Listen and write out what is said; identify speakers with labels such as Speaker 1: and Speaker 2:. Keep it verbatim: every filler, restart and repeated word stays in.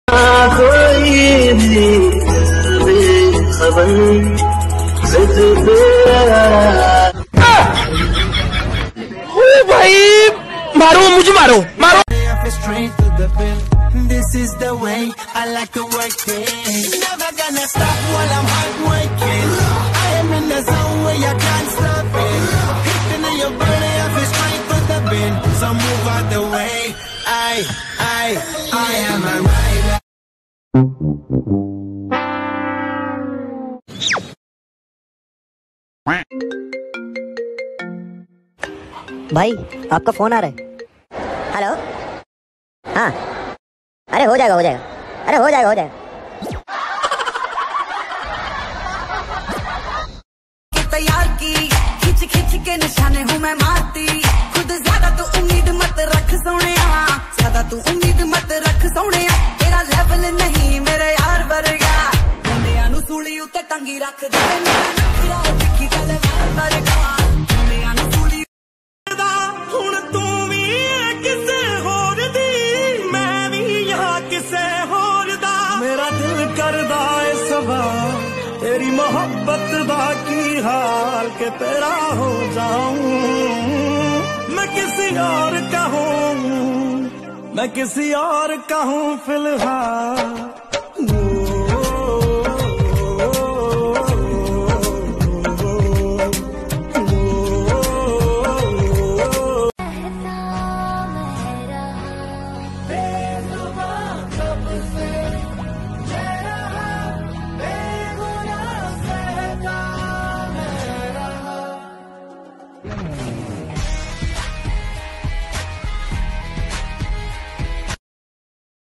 Speaker 1: कोई भी खबर भाई मारो मुझे मारो मारो। This is the way I like to work it. Never gonna stop while I'm hard working. I am in the zone where you can't stop it. Hitting in your body, I feel straight with the bin. So move out the way. I, I, I am a rider.
Speaker 2: भाई आपका phone आ रहा है। Hello, हाँ, अरे हो जाएगा हो जाएगा, अरे हो जाएगा हो जाएगा।
Speaker 3: तैयार की खिंच खिंच के निशाने हूँ मैं मारती खुद, ज्यादा तू उम्मीद मत रख सोने, ज्यादा तू उम्मीद मत रख सोने, तेरा लेवल नहीं मेरे यार वर्गा, मुंडिया नू सूली उत्ते टंगी रख दे मेरा नखरा दिखी गल वर्गा, मुंडिया नू सूली दा हुण तू भी किसे होर दी, मैं भी यहाँ किसे होर दा,
Speaker 1: मेरा दिल करदा है सवाल तेरी मोहब्बत दा की हाल के तेरा हो जाऊं, मैं किसी और का हूँ, मैं किसी और का हूँ फिलहाल।